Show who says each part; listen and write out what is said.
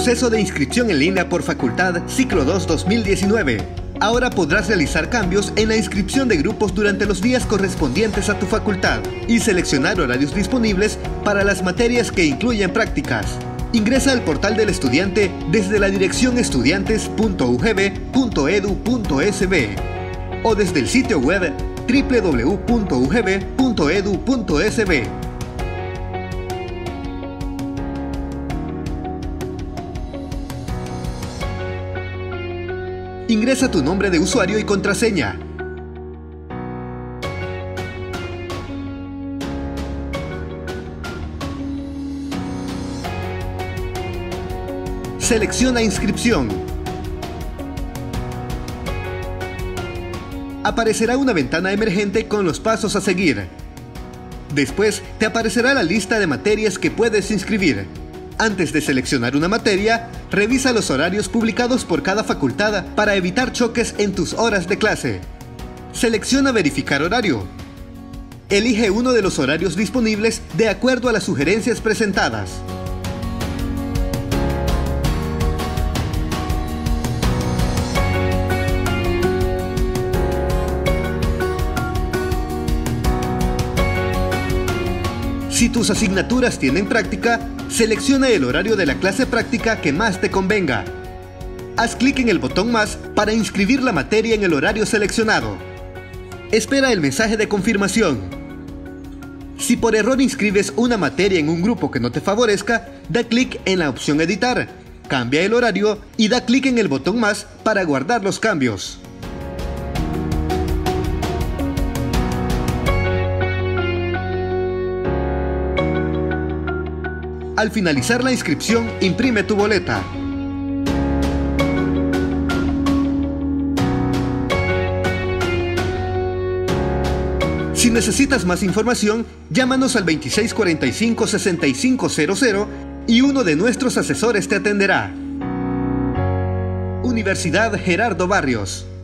Speaker 1: Proceso de inscripción en línea por facultad Ciclo 2 2019. Ahora podrás realizar cambios en la inscripción de grupos durante los días correspondientes a tu facultad y seleccionar horarios disponibles para las materias que incluyen prácticas. Ingresa al portal del estudiante desde la dirección estudiantes.ugb.edu.sb o desde el sitio web www.ugb.edu.sb. Ingresa tu nombre de usuario y contraseña. Selecciona inscripción. Aparecerá una ventana emergente con los pasos a seguir. Después te aparecerá la lista de materias que puedes inscribir. Antes de seleccionar una materia, revisa los horarios publicados por cada facultad para evitar choques en tus horas de clase. Selecciona verificar horario. Elige uno de los horarios disponibles de acuerdo a las sugerencias presentadas. Si tus asignaturas tienen práctica, selecciona el horario de la clase práctica que más te convenga. Haz clic en el botón más para inscribir la materia en el horario seleccionado. Espera el mensaje de confirmación. Si por error inscribes una materia en un grupo que no te favorezca, da clic en la opción editar, cambia el horario y da clic en el botón más para guardar los cambios. Al finalizar la inscripción, imprime tu boleta. Si necesitas más información, llámanos al 2645-6500 y uno de nuestros asesores te atenderá. Universidad Gerardo Barrios.